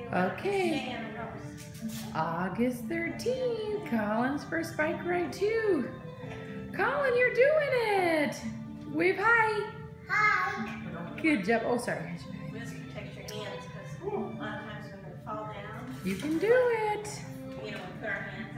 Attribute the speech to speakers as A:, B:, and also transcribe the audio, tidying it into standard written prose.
A: Okay. August 13th, Colin's first bike ride too. Colin, you're doing it. Wave hi.
B: Hi.
A: Good job. Oh, sorry.
B: Just protect your hands because a lot of times when they fall down,
A: You can do it.
B: we put our hands